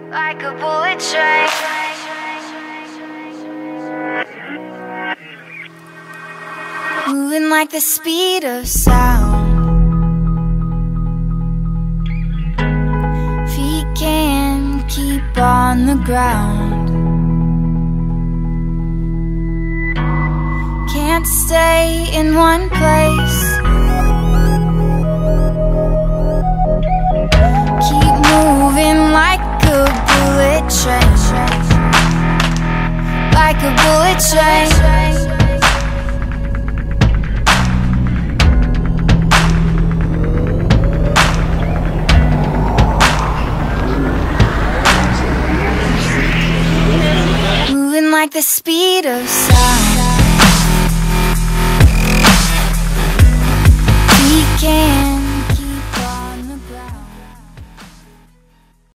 like a bullet train. Moving like the speed of sound. Feet can't keep on the ground. Can't stay in one place. Keep moving like a bullet train. Like a bullet train. Moving like the speed of